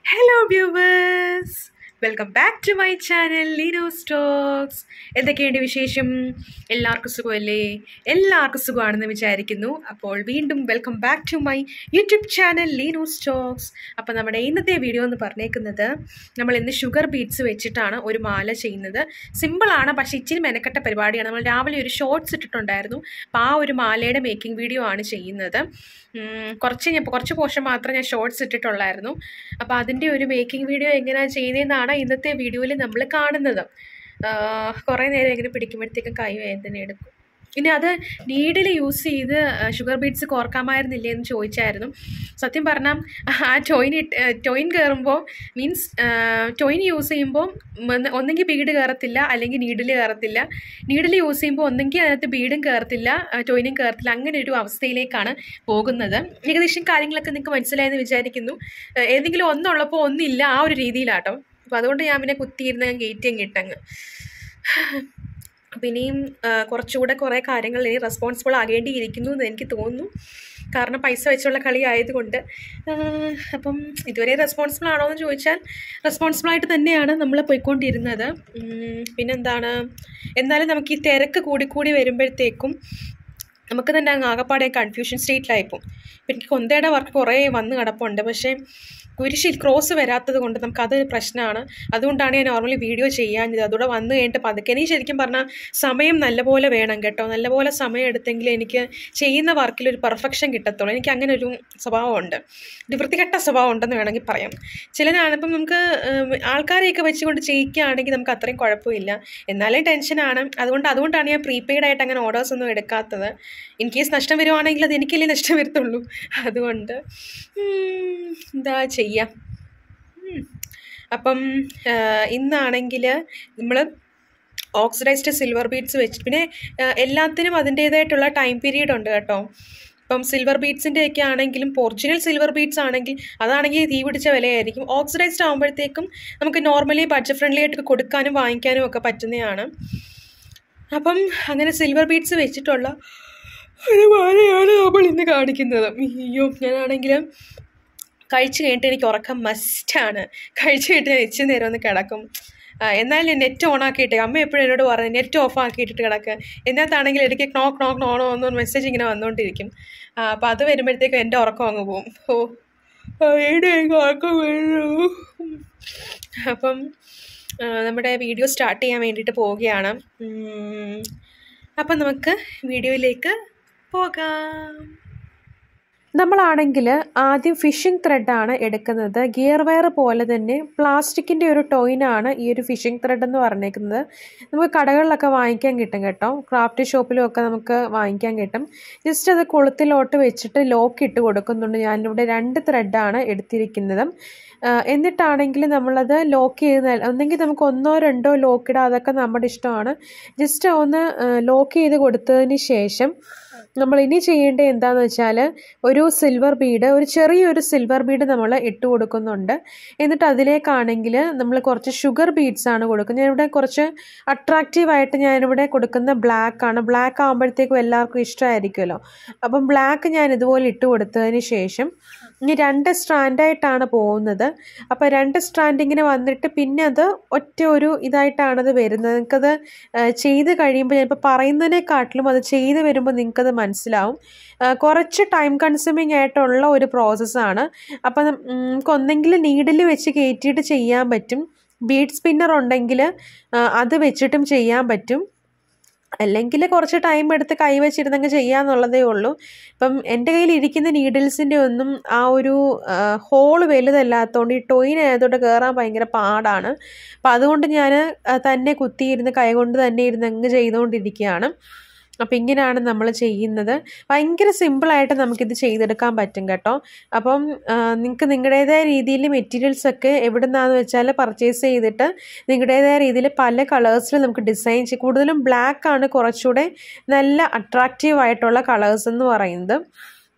Hello viewers, welcome back to my channel Lino's Talks. എന്തൊക്കെയുണ്ട് വിശേഷം? എല്ലാവർക്കും സുഖമല്ലേ? എല്ലാവർക്കും സുഖമാണെന്ന് വിചാരിക്കുന്നു. അപ്പോൾ വീണ്ടും welcome back to my YouTube channel Leeno's Talks. അപ്പോൾ നമ്മുടെ ഇന്നത്തെ വീഡിയോ എന്ന് പറഞ്ഞേക്കുന്നത് നമ്മൾ ഇന്ന് ഷുഗർ ബീഡ്സ് വെച്ചിട്ടാണ് ഒരു മാല ചെയ്യുന്നത്. സിമ്പിളാണ്, പക്ഷേ ഇച്ചിരി മെനക്കെട്ട പരിപാടിയാണ്. നമ്മൾ രാവിലെ ഒരു ഷോർട്സ് ഇട്ടിട്ടുണ്ടായിരുന്നു. അപ്പോൾ ആ ഒരു മാലയുടെ മേക്കിംഗ് വീഡിയോ ആണ് ചെയ്യുന്നത്. കുറച്ച് പോർഷൻ മാത്രമേ ഞാൻ ഷോർട്സ് ഇട്ടിട്ടുള്ളായിരുന്നു. അപ്പോൾ അതിൻ്റെ ഒരു മേക്കിംഗ് വീഡിയോ എങ്ങനെയാണ് ചെയ്യുന്നതെന്നാണ് ഇന്നത്തെ വീഡിയോയിൽ നമ്മൾ കാണുന്നത്. കുറേ നേരം ഇങ്ങനെ പിടിക്കുമ്പോഴത്തേക്കും കൈ വേദന എടുക്കും. ഇനി അത് നീഡിൽ യൂസ് ചെയ്ത് ഷുഗർ ബീഡ്സ് കോർക്കാമായിരുന്നില്ലേ എന്ന് ചോദിച്ചായിരുന്നു. സത്യം പറഞ്ഞാൽ ആ ടോയിൻ കയറുമ്പോൾ മീൻസ് ടോയിൻ യൂസ് ചെയ്യുമ്പോൾ ഒന്നെങ്കിൽ ബീഡ് കയറത്തില്ല, അല്ലെങ്കിൽ നീഡിൽ കയറത്തില്ല. നീഡിൽ യൂസ് ചെയ്യുമ്പോൾ ഒന്നെങ്കിൽ അതിനകത്ത് ബീഡും കയറത്തില്ല, ടോയിനും കയറത്തില്ല. അങ്ങനെ ഒരു അവസ്ഥയിലേക്കാണ് പോകുന്നത്. ഏകദേശം കാര്യങ്ങളൊക്കെ നിങ്ങൾക്ക് മനസ്സിലായെന്ന് വിചാരിക്കുന്നു. ഏതെങ്കിലും ഒന്നുള്ളപ്പോൾ ഒന്നില്ല, ആ ഒരു രീതിയിലാട്ടോ. അപ്പോൾ അതുകൊണ്ട് ഞാൻ പിന്നെ കുത്തിയിരുന്ന് ഗേറ്റിങ് ഇട്ടങ്ങ്. അപ്പം ഇനിയും കുറച്ചുകൂടെ കുറേ കാര്യങ്ങൾ ഇനി റെസ്പോൺസിബിൾ ആകേണ്ടിയിരിക്കുന്നു എന്ന് എനിക്ക് തോന്നുന്നു. കാരണം പൈസ വെച്ചുള്ള കളി ആയതുകൊണ്ട്. അപ്പം ഇതുവരെ റെസ്പോൺസിബിൾ ആണോ എന്ന് ചോദിച്ചാൽ റെസ്പോൺസിബിളായിട്ട് തന്നെയാണ് നമ്മൾ പോയിക്കൊണ്ടിരുന്നത്. പിന്നെന്താണ്, എന്നാലും നമുക്ക് ഈ തിരക്ക് കൂടി വരുമ്പോഴത്തേക്കും നമുക്ക് തന്നെ ആകപ്പാടെ കൺഫ്യൂഷൻ സ്റ്റേറ്റിലായിപ്പോൾ. ഇപ്പം എനിക്ക് കൊന്തയുടെ വർക്ക് കുറേ വന്ന് കിടപ്പുണ്ട്, പക്ഷേ കുരിശിൽ ക്രോസ് വരാത്തത് കൊണ്ട് നമുക്കതൊരു പ്രശ്നമാണ്. അതുകൊണ്ടാണ് ഞാൻ നോർമലി വീഡിയോ ചെയ്യാഞ്ഞത്. അതോടെ വന്നു കഴിഞ്ഞിട്ട് പതുക്കെ എനിക്ക് ശരിക്കും പറഞ്ഞാൽ സമയം നല്ലപോലെ വേണം കേട്ടോ. നല്ലപോലെ സമയം എടുത്തെങ്കിൽ എനിക്ക് ചെയ്യുന്ന വർക്കിലൊരു പെർഫെക്ഷൻ കിട്ടത്തുള്ളൂ. എനിക്ക് അങ്ങനെ ഒരു സ്വഭാവമുണ്ട്, ഒരു വൃത്തികെട്ട സ്വഭാവം ഉണ്ടെന്ന് വേണമെങ്കിൽ പറയാം. ചിലതാണിപ്പം നമുക്ക് ആൾക്കാരെയൊക്കെ വെച്ചുകൊണ്ട് ചെയ്യിക്കുകയാണെങ്കിൽ നമുക്ക് അത്രയും കുഴപ്പമില്ല, എന്നാലും ടെൻഷനാണ്. അതുകൊണ്ടാണ് ഞാൻ പ്രീപെയ്ഡായിട്ട് അങ്ങനെ ഓർഡേഴ്സ് ഒന്നും എടുക്കാത്തത്. ഇൻ കേസ് നഷ്ടം വരുവാണെങ്കിൽ അത് എനിക്കല്ലേ നഷ്ടം വരത്തുള്ളൂ. അതുകൊണ്ട് എന്താ ചെയ്യാം. അപ്പം ഇന്നാണെങ്കിൽ നമ്മൾ ഓക്സിഡൈസ്ഡ് സിൽവർ ബീഡ്സ് വെച്ചിട്ട്, പിന്നെ എല്ലാത്തിനും അതിൻ്റേതായിട്ടുള്ള ടൈം പീരീഡ് ഉണ്ട് കേട്ടോ. ഇപ്പം സിൽവർ ബീഡ്സിൻ്റെയൊക്കെ ആണെങ്കിലും ഒറിജിനൽ സിൽവർ ബീഡ്സ് ആണെങ്കിൽ അതാണെങ്കിൽ തീ പിടിച്ച വിലയായിരിക്കും. ഓക്സിഡൈസ്ഡ് ആകുമ്പോഴത്തേക്കും നമുക്ക് നോർമലി ബഡ്ജറ്റ് ഫ്രണ്ട്ലി ആയിട്ട് കൊടുക്കാനും വാങ്ങിക്കാനും ഒക്കെ പറ്റുന്നതാണ്. അപ്പം അങ്ങനെ സിൽവർ ബീഡ്സ് വെച്ചിട്ടുള്ള ഒരു മാലയാണ് നമ്മൾ ഇന്ന് കാണിക്കുന്നത്. അയ്യോ, ഞാനാണെങ്കിൽ കഴിച്ച് കഴിഞ്ഞിട്ട് എനിക്ക് ഉറക്കം മസ്റ്റാണ്. കഴിച്ച് കഴിഞ്ഞിട്ട് ഞാൻ ഇച്ചിരി നേരം ഒന്ന് കിടക്കും. എന്നാലും നെറ്റ് ഓൺ ആക്കിയിട്ടേ, അമ്മ എപ്പോഴും എന്നോട് പറഞ്ഞു നെറ്റ് ഓഫ് ആക്കിയിട്ടിട്ട് കിടക്കുക. എന്നകത്താണെങ്കിൽ ഇടയ്ക്ക് നോക്ക് എന്നൊരു മെസ്സേജ് ഇങ്ങനെ വന്നുകൊണ്ടിരിക്കും. അപ്പം അത് വരുമ്പോഴത്തേക്കും എൻ്റെ ഉറക്കം അങ്ങ് പോകും. ഉറക്കം വരുന്നു. അപ്പം നമ്മുടെ വീഡിയോ സ്റ്റാർട്ട് ചെയ്യാൻ വേണ്ടിയിട്ട് പോവുകയാണ്. അപ്പം നമുക്ക് വീഡിയോയിലേക്ക് പോകാം. നമ്മളാണെങ്കിൽ ആദ്യം ഫിഷിംഗ് ത്രെഡാണ് എടുക്കുന്നത്. ഗിയർ വയർ പോലെ തന്നെ പ്ലാസ്റ്റിക്കിൻ്റെ ഒരു ടോയിനാണ് ഈ ഒരു ഫിഷിംഗ് ത്രെഡ് എന്ന് പറഞ്ഞേക്കുന്നത്. നമുക്ക് കടകളിലൊക്കെ വാങ്ങിക്കാൻ കിട്ടും കേട്ടോ, ക്രാഫ്റ്റ് ഷോപ്പിലും ഒക്കെ നമുക്ക് വാങ്ങിക്കാൻ കിട്ടും. ജസ്റ്റ് അത് കൊളുത്തിലോട്ട് വെച്ചിട്ട് ലോക്ക് ഇട്ട് കൊടുക്കുന്നുണ്ട്. ഞാനിവിടെ 2 ത്രെഡാണ് എടുത്തിരിക്കുന്നത്. എന്നിട്ടാണെങ്കിൽ നമ്മളത് ലോക്ക് ചെയ്ത്, ഒന്നെങ്കിൽ നമുക്ക് 1 or 2 ലോക്ക് ഇടാം, അതൊക്കെ നമ്മുടെ ഇഷ്ടമാണ്. ജസ്റ്റ് ഒന്ന് ലോക്ക് ചെയ്ത് കൊടുത്തതിന് ശേഷം നമ്മൾ ഇനി ചെയ്യേണ്ടത് എന്താണെന്ന് വെച്ചാൽ ഒരു ചെറിയൊരു സിൽവർ ബീഡ് നമ്മൾ ഇട്ട് കൊടുക്കുന്നുണ്ട്. എന്നിട്ട് അതിലേക്കാണെങ്കിൽ നമ്മൾ കുറച്ച് ഷുഗർ ബീഡ്സ് ആണ് കൊടുക്കുന്നത്. ഞാനിവിടെ കുറച്ച് അട്രാക്റ്റീവായിട്ട് ഞാനിവിടെ കൊടുക്കുന്ന ബ്ലാക്ക് ആണ്. ബ്ലാക്ക് ആകുമ്പോഴത്തേക്കും എല്ലാവർക്കും ഇഷ്ടമായിരിക്കുമല്ലോ. അപ്പം ബ്ലാക്ക് ഞാൻ ഇതുപോലെ ഇട്ട് കൊടുത്തതിന് ശേഷം ഇനി 2 സ്ട്രാൻഡായിട്ടാണ് പോകുന്നത്. അപ്പോൾ 2 സ്ട്രാൻഡ് ഇങ്ങനെ വന്നിട്ട് പിന്നെ അത് ഒറ്റ ഒരു ഇതായിട്ടാണത് വരുന്നത്. നിങ്ങൾക്കത് ചെയ്ത് കഴിയുമ്പോൾ ഞാനിപ്പോൾ പറയുന്നതിനെക്കാട്ടിലും അത് ചെയ്ത് വരുമ്പോൾ നിങ്ങൾക്കത് മനസ്സിലാവും. കുറച്ച് ടൈം കൺസ്യൂമിങ് ആയിട്ടുള്ള ഒരു പ്രോസസ്സാണ്. അപ്പം നമുക്ക് ഒന്നെങ്കിൽ നീഡിൽ വെച്ച് കയറ്റിയിട്ട് ചെയ്യാൻ പറ്റും, ബീഡ് സ്പിന്നർ ഉണ്ടെങ്കിൽ അത് വെച്ചിട്ടും ചെയ്യാൻ പറ്റും, അല്ലെങ്കിൽ കുറച്ച് ടൈം എടുത്ത് കൈവച്ചിരുന്നെങ്കിൽ ചെയ്യാന്നുള്ളതേ ഉള്ളൂ. ഇപ്പം എൻ്റെ കയ്യിൽ ഇരിക്കുന്ന നീഡിൽസിൻ്റെ ഒന്നും ആ ഒരു ഹോള് വലുതല്ലാത്തതുകൊണ്ട് ഈ ടോയിൻ ആയതുകൊണ്ട് കയറാൻ ഭയങ്കര പാടാണ്. അപ്പം അതുകൊണ്ട് ഞാൻ തന്നെ കുത്തിയിരുന്ന് കൈകൊണ്ട് തന്നെ ഇരുന്ന് അങ്ങ് ചെയ്തുകൊണ്ടിരിക്കുകയാണ്. അപ്പം ഇങ്ങനെയാണ് നമ്മൾ ചെയ്യുന്നത്. ഭയങ്കര സിമ്പിളായിട്ട് നമുക്കിത് ചെയ്തെടുക്കാൻ പറ്റും കേട്ടോ. അപ്പം നിങ്ങൾക്ക് നിങ്ങളുടേതായ രീതിയിൽ മെറ്റീരിയൽസൊക്കെ എവിടെ നിന്നാന്ന് വെച്ചാൽ പർച്ചേസ് ചെയ്തിട്ട് നിങ്ങളുടേതായ രീതിയിൽ പല കളേഴ്സിൽ നമുക്ക് ഡിസൈൻ ചെയ്യും. കൂടുതലും ബ്ലാക്ക് ആണ് കുറച്ചുകൂടെ നല്ല അട്രാക്റ്റീവ് ആയിട്ടുള്ള കളേഴ്സ് എന്ന് പറയുന്നത്.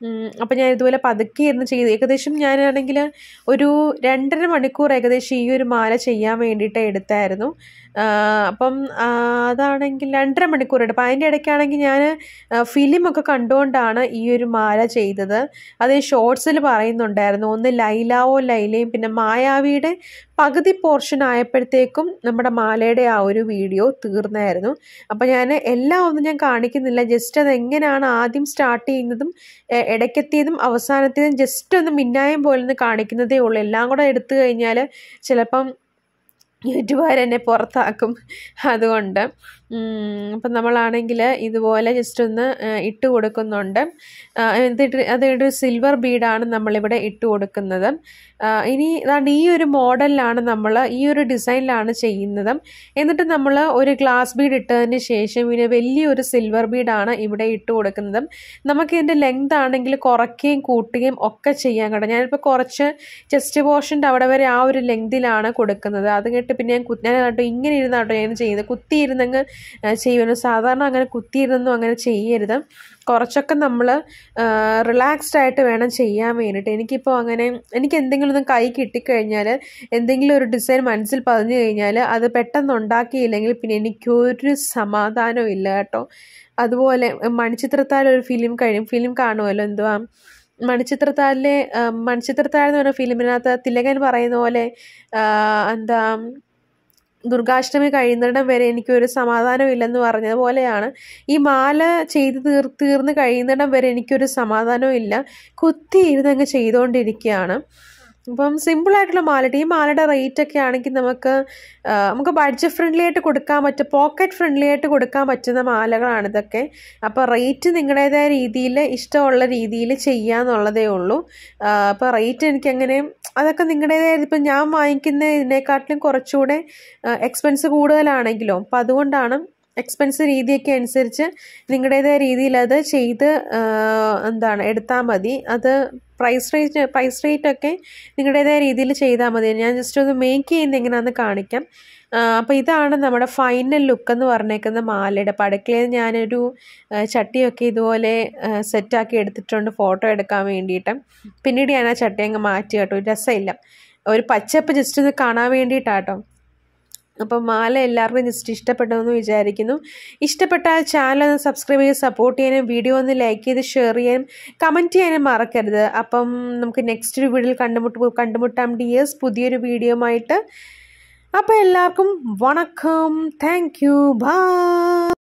അപ്പോൾ ഞാൻ ഇതുപോലെ പതുക്കെ ഇരുന്ന് ചെയ്തു. ഏകദേശം ഞാനാണെങ്കിൽ ഒരു 2.5 മണിക്കൂർ ഏകദേശം ഈ ഒരു മാല ചെയ്യാൻ വേണ്ടിയിട്ട് എടുത്തായിരുന്നു. അപ്പം അതാണെങ്കിൽ 2.5 മണിക്കൂർ എടുക്കും. അപ്പം അതിൻ്റെ ഇടയ്ക്കാണെങ്കിൽ ഞാൻ ഫിലിമൊക്കെ കണ്ടുകൊണ്ടാണ് ഈ ഒരു മാല ചെയ്തത്. അത് ഷോർട്സിൽ പറയുന്നുണ്ടായിരുന്നു. ഒന്ന് ലൈലാവോ ലൈലയും പിന്നെ മായാവിയുടെ പകുതി പോർഷൻ ആയപ്പോഴത്തേക്കും നമ്മുടെ മാലയുടെ ആ ഒരു വീഡിയോ തീർന്നായിരുന്നു. അപ്പോൾ ഞാൻ എല്ലാം ഒന്നും ഞാൻ കാണിക്കുന്നില്ല. ജസ്റ്റ് അത് എങ്ങനെയാണ് ആദ്യം സ്റ്റാർട്ട് ചെയ്യുന്നതും ഇടയ്ക്കെത്തിയതും അവസാനത്തേതും ജസ്റ്റ് ഒന്ന് മിന്നായം പോലെ ഒന്ന് കാണിക്കുന്നതേ ഉള്ളൂ. എല്ലാം കൂടെ എടുത്തു കഴിഞ്ഞാൽ ചിലപ്പം യൂട്യൂബുകാർ എന്നെ പുറത്താക്കും. അതുകൊണ്ട് അപ്പം നമ്മളാണെങ്കിൽ ഇതുപോലെ ജസ്റ്റ് ഒന്ന് ഇട്ട് കൊടുക്കുന്നുണ്ട്. അതൊരു സിൽവർ ബീഡാണ് നമ്മളിവിടെ ഇട്ട് കൊടുക്കുന്നത്. ഇനി ഈ ഒരു മോഡലിലാണ് നമ്മൾ ഈ ഒരു ഡിസൈനിലാണ് ചെയ്യുന്നത്. എന്നിട്ട് നമ്മൾ ഒരു ഗ്ലാസ് ബീഡ് ഇട്ടതിന് ശേഷം പിന്നെ വലിയൊരു സിൽവർ ബീഡാണ് ഇവിടെ ഇട്ട് കൊടുക്കുന്നത്. നമുക്ക് ഇതിൻ്റെ ലെങ്ത് ആണെങ്കിൽ കുറയ്ക്കുകയും കൂട്ടുകയും ഒക്കെ ചെയ്യാൻ കേട്ടോ. ഞാനിപ്പോൾ കുറച്ച് ചെസ്റ്റ് പോർഷൻ്റെ അവിടെ വരെ ആ ഒരു ലെങ്തിലാണ് കൊടുക്കുന്നത്. അത് കേട്ട് പിന്നെ ഞാൻ കേട്ടോ ഇങ്ങനെ ഇരുന്നാട്ടോ ഞാൻ ചെയ്യുന്നത്. കുത്തിയിരുന്നങ്ങ് ചെയ്യുമല്ലോ. സാധാരണ അങ്ങനെ കുത്തിയിരുന്നൊന്നും അങ്ങനെ ചെയ്യരുത്. കുറച്ചൊക്കെ നമ്മൾ റിലാക്സ്ഡ് ആയിട്ട് വേണം ചെയ്യാൻ വേണ്ടിയിട്ട്. എനിക്കിപ്പോൾ അങ്ങനെ എനിക്ക് എന്തെങ്കിലും ഒന്ന് കൈ കിട്ടിക്കഴിഞ്ഞാൽ എന്തെങ്കിലും ഒരു ഡിസൈൻ മനസ്സിൽ പതിഞ്ഞു കഴിഞ്ഞാൽ അത് പെട്ടെന്ന് ഉണ്ടാക്കിയില്ലെങ്കിൽ പിന്നെ എനിക്കൊരു സമാധാനവും ഇല്ല കേട്ടോ. അതുപോലെ മണിച്ചിത്രത്താഴ് ഒരു ഫിലിം കാണുമല്ലോ, എന്തുവാ മണിച്ചിത്രത്താഴ് എന്ന് പറഞ്ഞ ഫിലിമിനകത്ത് തിലകൻ പറയുന്ന പോലെ എന്താ ദുർഗാഷ്ടമി കഴിയുന്നിടം വരെ എനിക്കൊരു സമാധാനം ഇല്ലെന്ന് പറഞ്ഞതുപോലെയാണ് ഈ മാല ചെയ്ത് തീർന്ന് കഴിയുന്നിടം വരെ എനിക്കൊരു സമാധാനവും ഇല്ല. കുത്തിയിരുന്നങ്ങ് ചെയ്തുകൊണ്ടിരിക്കുകയാണ്. അപ്പം സിമ്പിളായിട്ടുള്ള മാലയുടെ ഈ മാലയുടെ റേറ്റൊക്കെ ആണെങ്കിൽ നമുക്ക് ബഡ്ജറ്റ് ഫ്രണ്ട്ലി ആയിട്ട് കൊടുക്കാൻ പറ്റും, പോക്കറ്റ് ഫ്രണ്ട്ലി ആയിട്ട് കൊടുക്കാൻ പറ്റുന്ന മാലകളാണ് ഇതൊക്കെ. അപ്പോൾ റേറ്റ് നിങ്ങളുടേതായ രീതിയിൽ ഇഷ്ടമുള്ള രീതിയിൽ ചെയ്യാന്നുള്ളതേ ഉള്ളൂ. അപ്പോൾ റേറ്റ് എനിക്കങ്ങനെ അതൊക്കെ നിങ്ങളുടേതായ ഇപ്പം ഞാൻ വാങ്ങിക്കുന്ന ഇതിനെക്കാട്ടിലും കുറച്ചുകൂടെ എക്സ്പെൻസ് കൂടുതലാണെങ്കിലോ അപ്പം അതുകൊണ്ടാണ് എക്സ്പെൻസ് രീതിയൊക്കെ അനുസരിച്ച് നിങ്ങളുടേതായ രീതിയിൽ അത് ചെയ്ത് എടുത്താൽ മതി. അത് പ്രൈസ് റേറ്റൊക്കെ നിങ്ങളുടേതായ രീതിയിൽ ചെയ്താൽ മതി. ഞാൻ ജസ്റ്റ് ഒന്ന് മേക്ക് ചെയ്യുന്ന എങ്ങനെയാണെന്ന് കാണിക്കാം. അപ്പോൾ ഇതാണ് നമ്മുടെ ഫൈനൽ ലുക്ക് എന്ന് പറഞ്ഞേക്കുന്ന മാലയുടെ. പടക്കയിൽ ഞാനൊരു ചട്ടിയൊക്കെ ഇതുപോലെ സെറ്റാക്കി എടുത്തിട്ടുണ്ട് ഫോട്ടോ എടുക്കാൻ വേണ്ടിയിട്ട്. പിന്നീട് ഞാൻ ആ ചട്ടി അങ്ങ് മാറ്റി കേട്ടോ, രസമില്ല, ഒരു പച്ചപ്പ് ജസ്റ്റ് ഒന്ന് കാണാൻ വേണ്ടിയിട്ടാട്ടോ. അപ്പം മാല എല്ലാവർക്കും ജസ്റ്റ് ഇഷ്ടപ്പെട്ടെന്ന് വിചാരിക്കുന്നു. ഇഷ്ടപ്പെട്ടാൽ ചാനൽ ഒന്ന് സബ്സ്ക്രൈബ് ചെയ്ത് സപ്പോർട്ട് ചെയ്യാനും വീഡിയോ ഒന്ന് ലൈക്ക് ചെയ്ത് ഷെയർ ചെയ്യാനും കമൻറ്റ് ചെയ്യാനും മറക്കരുത്. അപ്പം നമുക്ക് നെക്സ്റ്റ് ഒരു വീഡിയോയിൽ കണ്ടുമുട്ടാം ഡിയേഴ്സ്, പുതിയൊരു വീഡിയോ ആയിട്ട്. അപ്പോൾ എല്ലാവർക്കും വണക്കം, താങ്ക് യു, ബൈ.